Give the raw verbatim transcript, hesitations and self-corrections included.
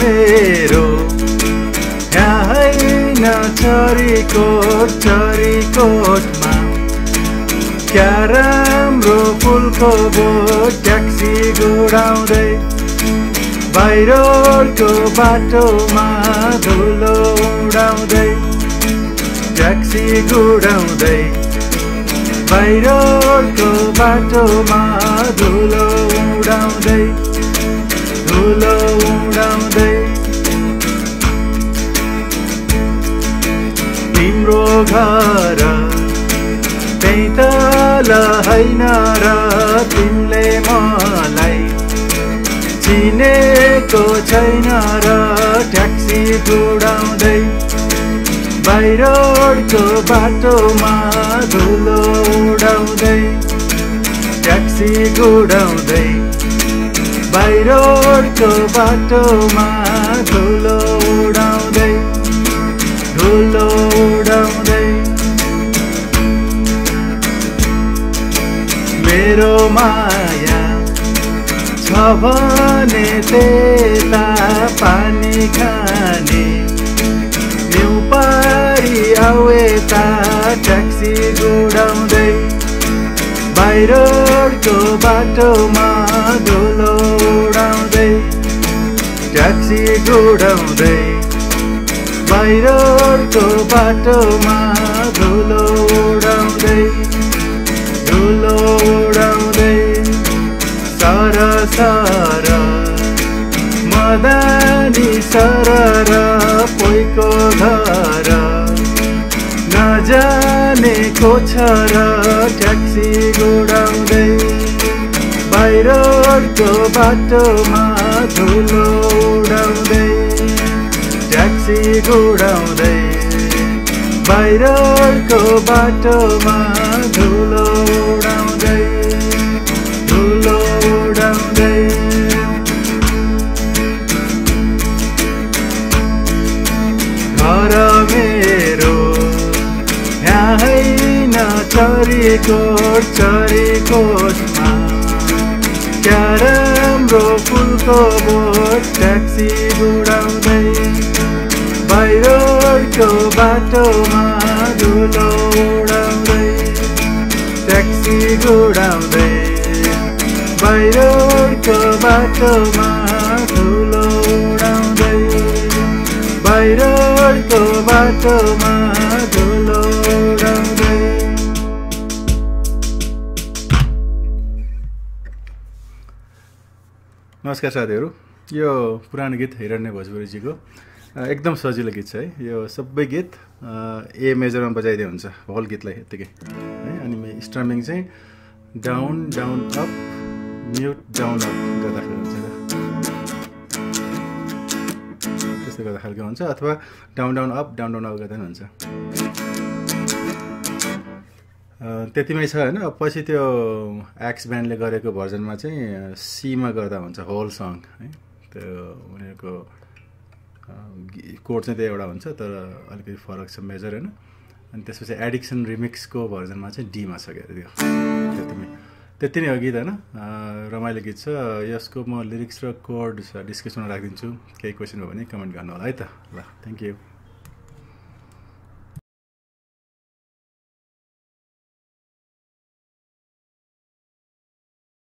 मेरो यहाँ होइन चरीकोट चरीकोटमा क्या राम्रो फुलको बोट ट्याक्सी गुडाउँदै बाहिरको बाटोमा धुलो उडाउँदै ट्याक्सी गुडाउँदै बाहिरको बाटोमा धुलो उडाउँदै धुलो उडाउँदै तिम्रो घर त्यही तल होइन र तिमीले मलाई चिनेको छैन र ट्याक्सी गुडाउँदै बाहिरको बाटोमा धुलो उडाउँदै ट्याक्सी गुडाउँदै बाहिरको बाटोमा धुलो उडाउँदै धुलो उडाउँदै मेरो माया छ भने त्यता पानी खाने न्यु पारी आऊ यता ट्याक्सी गुडाउँदै बाहिरको बाटोमा धुलो उडाउँदै ट्याक्सी गुडाउँदै बाहिरको बाटोमा धुलो उडाउँदै धुलो उडाउँदै सर सर मदानी सरर पोइको घर नजानेको छ र ट्याक्सी गुडाउँदै बाहिरको बाटोमा धुलो उडाउँदै ट्याक्सी गुडाउँदै बाहिरको बाटोमा धुलो उडाउँदै धुलो उडाउँदै घर मेरो यहाँ होइन चरीकोट चरीकोटमा क्या राम्रो फुलको बोट ट्याक्सी गुडाउँदै बाहिरको बाटोमा धुलो उडाउँदै ट्याक्सी गुडाउँदै बाहिरको बाटोमा धुलो उडाउँदै बाहिरको बाटोमा धुलो उडाउँदै। नमस्कार साथीहरू, यो पुरानो गीत हिरण्य भोजपुरीजीको एकदम सजिलो गीत छ है। यो सबै गीत ए मेजरमा बजाइदिए हुन्छ होल गीतलाई यत्तिकै है। अनि स्ट्रमिङ चाहिँ down down up mute down up गर्दाखेरि हुन्छ, त्यस्तो गर्दा खालको हुन्छ, अथवा down down up down down up गर्दा पनि हुन्छ। त्यतिमै छ होइन। पछि त्यो एक्स ब्यान्डले गरेको भर्जनमा चाहिँ सीमा गर्दा हुन्छ होल सङ है। त्यो उनीहरूको कोड चाहिँ त्यही एउटा हुन्छ, तर अलिकति फरक छ मेजर होइन। अनि त्यसपछि एडिक्सन रिमिक्सको भर्जनमा चाहिँ डीमा छ क्या त्यो। त्यतिमै त्यति नै हो गीत होइन। रमाइलो गीत छ। यसको म लिरिक्स र कोड डिस्क्रिप्सनमा राखिदिन्छु। केही क्वेसन भयो भने कमेन्ट गर्नु होला है त। ल, थ्याङ्क यू।